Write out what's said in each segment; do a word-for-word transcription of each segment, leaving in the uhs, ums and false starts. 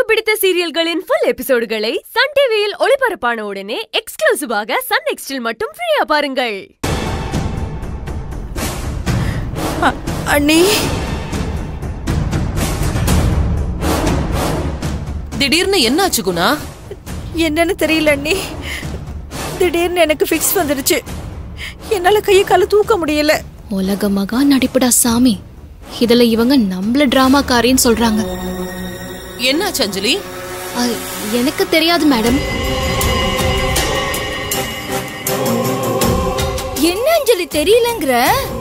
பிடித்த சீரியல்களின் full எபிசோடுகளை Sun டிவியில் ஒளிபரப்பான உடனே எக்ஸ்க்ளூசிவாக சன் நெக்ஸ்டில் மட்டும் ஃப்ரீயா பாருங்கள். அண்ணி, திடீர்னு என்னாச்சு குணா? என்னன்னு தெரியல அண்ணி. திடீர்னு எனக்கு ஃபிக்ஸ் வந்துடுச்சு. என்னால கையை கால தூக்க முடியல. உலக மகா நடிப்புடா சாமி. இதுல இவங்க நம்மள டிராமாக்காரின்னு சொல்றாங்க. என்னாச்சு அஞ்சலி? எனக்கு தெரியாது மேடம். என்ன அஞ்சலி தெரியலங்கற?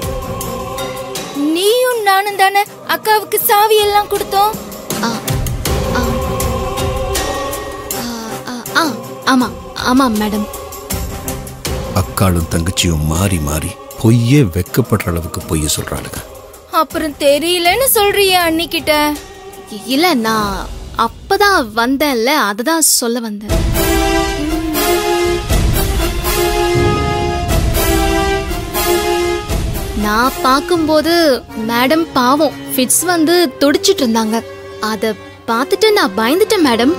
நீயும் நானும் தானே அக்காவுக்கு சாவி எல்லாம் கொடுத்தோம். ஆமா ஆமா மேடம். அக்காளும் தங்கச்சியும் மாறி மாறி பொய்யே வெக்கப்படுற அளவுக்கு பொய்ய சொல்றாளுங்க. அப்புறம் தெரியலன்னு சொல்றியா அண்ணி கிட்ட? இல்ல, நான் அப்பதான் வந்தேன்ல, அததான் சொல்ல வந்தேன். நான் பார்க்கும்போது மேடம் பாவம் ஃபிட்ஸ் வந்து துடிச்சிட்டு இருந்தாங்க. அத பார்த்துட்டு நான் பயந்துட்டேன் மேடம்.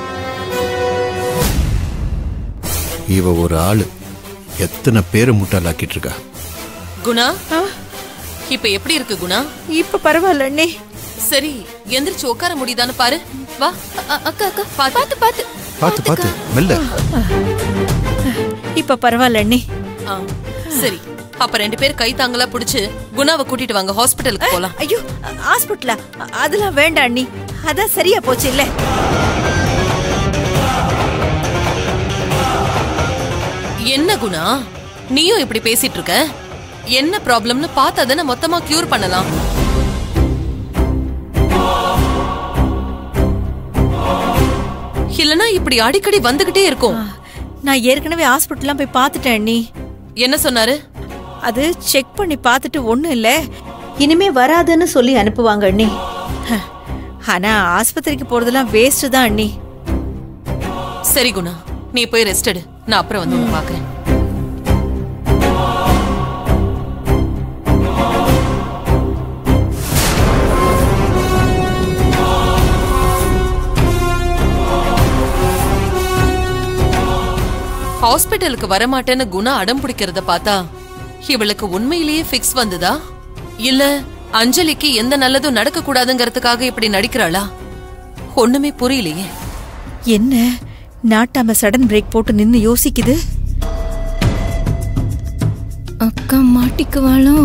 இவ ஒரு ஆளு எத்தனை பேரை முட்டாளாக்கிட்டு இருக்கா. குணா, இப்ப எப்படி இருக்கு குணா? இப்ப பரவாயில்ல அண்ணி. சரி, எந்திரிச்சு உட்கார முடியுதான்னு பாரு. வா. அக்கா அக்கா பாத்து பாத்து பாத்து பாத்து மெல்ல. இப்ப பரவாயில்ல அண்ணி. சரி, அப்ப ரெண்டு பேர் கை தாங்களா புடிச்சு குணாவை கூட்டிட்டு வாங்க, ஹாஸ்பிட்டலுக்கு போலாம். ஐயோ, ஹாஸ்பிட்டலா? அதெல்லாம் வேண்டாம் அண்ணி. அதான் சரியா போச்சு இல்ல. என்ன குணா, நீயும் இப்படி பேசிட்டு இருக்க? என்ன ப்ராப்ளம்னு பார்த்தா தானே மொத்தமா கியூர் பண்ணலாம். இல்லனா இப்படி அடிக்கடி வந்துகிட்டே இருக்கும். நான் ஏற்கனவே ஹாஸ்பிட்டல்லாம் போய் பார்த்துட்டேன் அண்ணி. என்ன சொன்னாரு? அது செக் பண்ணி பார்த்துட்டு ஒண்ணும் இல்ல, இனிமே வராதுன்னு சொல்லி அனுப்புவாங்க அண்ணி. ஆனா ஆஸ்பத்திரிக்கு போறதெல்லாம் வேஸ்ட் தான் அண்ணி. சரி குணா, நீ போய் ரெஸ்ட் எடு. நான் அப்புறம் வந்து உன்னை பாக்குறேன். ஹாஸ்பிட்டலுக்கு வரமாட்டேன்னு குணா அடம் பிடிக்கிறத பார்த்தா இவளுக்கு உண்மையிலேயே ஃபிக்ஸ் வந்ததா, இல்ல அஞ்சலிக்கு எந்த நல்லதும் நடக்க கூடாதுங்கிறதுக்காக இப்படி நடிக்கிறாளா? ஒண்ணுமே புரியலையே. என்ன நாட்டாம சடன் பிரேக் போட்டு நின்னு யோசிக்குது. அக்கா மாட்டிக்குவாளோ?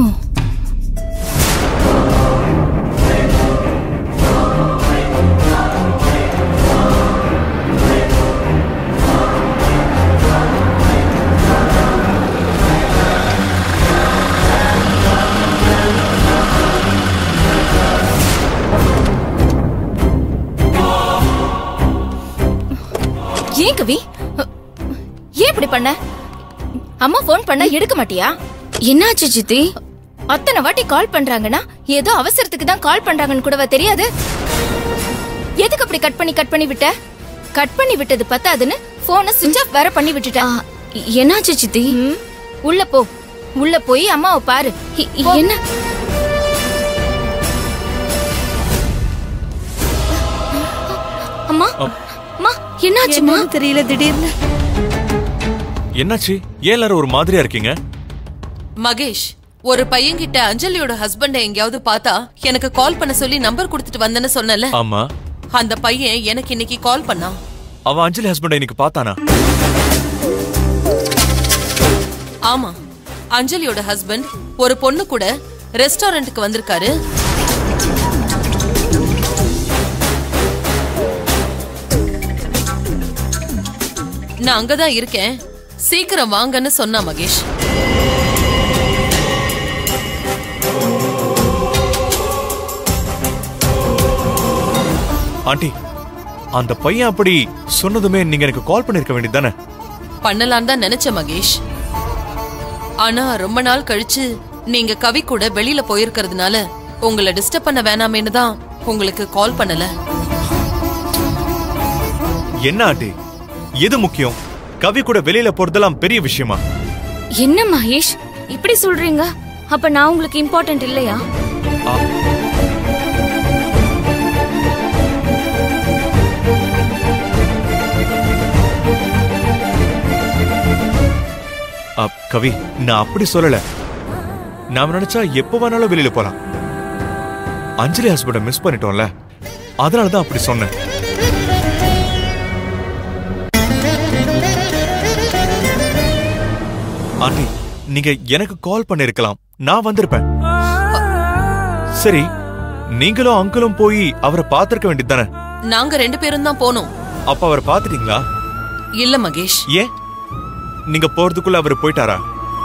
ஏன் கவி, ஏன் இப்படி பண்ண? அம்மா போன் பண்ண எடுக்க மாட்டியா? என்னாச்சு சித்தி? அத்தனை வாட்டி கால் பண்றாங்கன்னா ஏதோ அவசரத்துக்கு தான் கால் பண்றாங்கன்னு கூடவா தெரியாது? எதுக்கு அப்படி கட் பண்ணி கட் பண்ணி விட்ட? கட் பண்ணி விட்டது பத்தாதுன்னு போனை சுவிட்ச் ஆஃப் வேற பண்ணி விட்டுட்ட. என்னாச்சு சித்தி? உள்ள போ, உள்ள போய் அம்மாவை பாரு. என்ன? அம்மா அம்மா, என்னாச்சுமா? தெரியல, திடீர்னு என்னாச்சு? ஏன் எல்லாரும் ஒரு மாதிரியா இருக்கீங்க? மகேஷ், ஒரு பையன் கிட்ட அஞ்சலியோட ஹஸ்பண்ட எங்கயாவது பார்த்தா எனக்கு கால் பண்ண சொல்லி நம்பர் கொடுத்துட்டு வந்தேன்னு சொன்னல. ஆமா, அந்த பையன் எனக்கு இன்னைக்கு கால் பண்ணான். அவன் அஞ்சலி ஹஸ்பண்ட இன்னைக்கு பார்த்தானா? ஆமா, அஞ்சலியோட ஹஸ்பண்ட் ஒரு பொண்ணு கூட ரெஸ்டாரண்ட்டுக்கு வந்திருக்காரு. நான் அங்கதான் இருக்கேன், சீக்கிரம் வாங்கன்னு சொன்னா மகேஷ். ஆண்டி, அந்த பையன் அப்படி சொன்னதுமே நீங்க எனக்கு கால் பண்ணிருக்க வேண்டியதானே? பண்ணலான்னு தான் நினைச்சேன் மகேஷ். ஆனா ரொம்ப நாள் கழிச்சு நீங்க கவி கூட வெளியில போயிருக்கிறதுனால உங்களை டிஸ்டர்ப் பண்ண வேணாமேன்னு தான் உங்களுக்கு கால் பண்ணல. என்ன ஆண்டி, எது முக்கியம்? கவி கூட வெளியில போறதெல்லாம் பெரிய விஷயமா? என்ன மகேஷ் இப்படி சொல்றீங்க? அப்ப நான் உங்களுக்கு இம்பார்ட்டன்ட் இல்லையா? கவி, நான் அப்படி சொல்லல. நாம நினைச்சா எப்ப வேணாலும் வெளியில போலாம். அஞ்சலி ஹஸ்பண்ட மிஸ் பண்ணிட்டோம்ல, அதனாலதான் அப்படி சொன்னேன். ஆண்டி, நீங்க எனக்கு கால் பண்ணிருக்கலாம், நான் வந்திருப்பேன். சரி, நீங்களும் அங்கிளும் போய் அவரை பாத்திருக்க வேண்டியது தானே? நாங்க ரெண்டு பேரும் தான் போனோம். அப்ப அவர் பாத்துட்டீங்களா? இல்ல மகேஷ். ஏன்? நீங்க போறதுக்குள்ள அவர் போயிட்டாரா?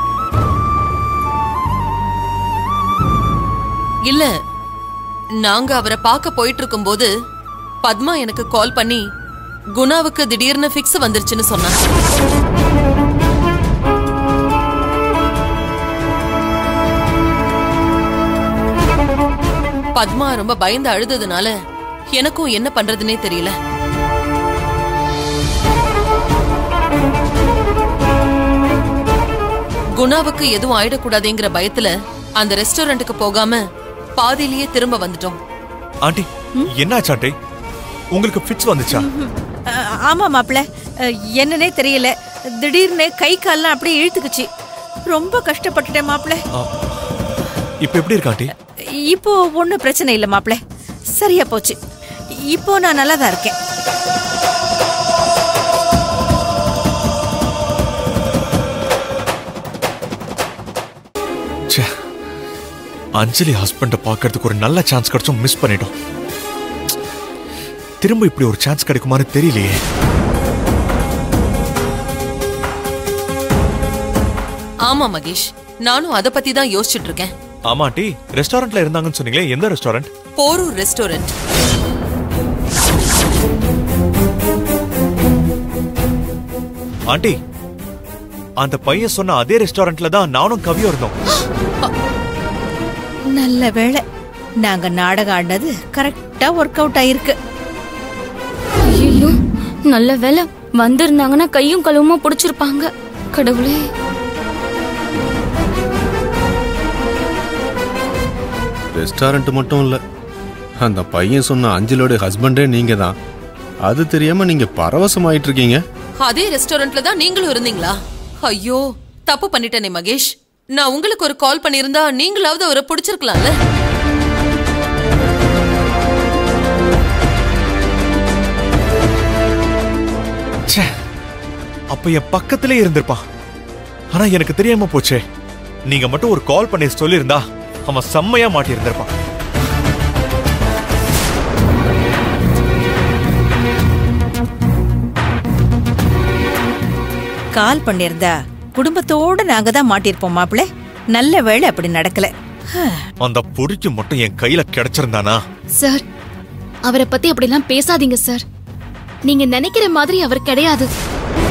இல்ல, நாங்க அவரை பார்க்க போயிட்டு இருக்கும் போது பத்மா எனக்கு கால் பண்ணி குணாவுக்கு திடீர்னு ஃபிக்ஸ் வந்துருச்சுன்னு சொன்னாங்க. பத்மா ரொம்ப பயந்து அழுததுனால எனக்கும் என்ன பண்றதுன்னே தெரியல. குணாவுக்கு எதுவும் ஆயிடக்கூடாதுங்கிற பயத்துல அந்த ரெஸ்டாரண்ட்டுக்கு போகாம பாதியிலேயே திரும்ப வந்துட்டோம். ஆண்டி, என்னாச்சு ஆண்டி? உங்களுக்கு ஃபிட்ஸ் வந்துச்சா? ஆமா மாப்பிள்ள, என்னன்னே தெரியல, திடீர்னு கை கால்லாம் அப்படியே இழுத்துக்குச்சு. ரொம்ப கஷ்டப்பட்டுட்டேன் மாப்பிள்ள. இப்ப எப்படி இருக்கா ஆண்டி? இப்போ ஒன்னும் பிரச்சனை இல்ல மாப்பிள்ள, சரியா போச்சு. இப்போ நான் நல்லா தான் இருக்கேன். அஞ்சலி ஹஸ்பண்ட பாக்கிறதுக்கு ஒரு நல்ல சான்ஸ் கிடைச்சும் மிஸ் பண்ணிட்டோம். திரும்ப இப்படி ஒரு சான்ஸ் கிடைக்குமான்னு தெரியலையே. ஆமா மகேஷ், நானும் அத பத்தி தான் யோசிச்சுட்டு இருக்கேன். ஆமா ஆண்டி, ரெஸ்டாரண்ட்ல இருந்தாங்கன்னு சொன்னீங்களே, எந்த ரெஸ்டாரண்ட்? போரூர் ரெஸ்டாரண்ட். ஆண்டி, அந்த பையன் சொன்ன அதே ரெஸ்டாரண்ட்ல தான் நானும் கவியும் இருந்தோம். நல்ல வேளை, நாங்க நாடகம் ஆடினது கரெக்டா ஒர்க் அவுட் ஆயிருக்கு. ஐயோ, நல்ல வேளை, வந்திருந்தாங்கன்னா கையும் கழுவுமா புடிச்சிருப்பாங்க. கடவுளே. ரெஸ்டாரண்ட் மட்டும் இல்ல, அந்த பையன் சொன்ன அஞ்சலோட ஹஸ்பண்டே நீங்க தான். அது தெரியாம நீங்க பரவசமாயிட்டு இருக்கீங்க. அதே ரெஸ்டாரண்ட்ல தான் நீங்களும் இருந்தீங்களா? ஐயோ, தப்பு பண்ணிட்டேனே மகேஷ். நான் உங்களுக்கு ஒரு கால் பண்ணிருந்தா நீங்களாவது அவரை பிடிச்சிருக்கலாம்ல. அப்ப என் பக்கத்திலே இருந்திருப்பான். ஆனா எனக்கு தெரியாம போச்சே. நீங்க மட்டும் ஒரு கால் பண்ணி சொல்லிருந்தா அவன் செம்மையா மாட்டி இருந்திருப்பான். கால் பண்ணிருந்தா குடும்பத்தோட நாங்க தான் மாட்டிருப்போம் மாப்பிள்ள. நல்ல வேளை அப்படி நடக்கல. அந்த பொறுக்கி மட்டும் என் கையில கிடைச்சிருந்தானா? சார், அவரை பத்தி அப்படிலாம் பேசாதீங்க சார். நீங்க நினைக்கிற மாதிரி அவர் கிடையாது.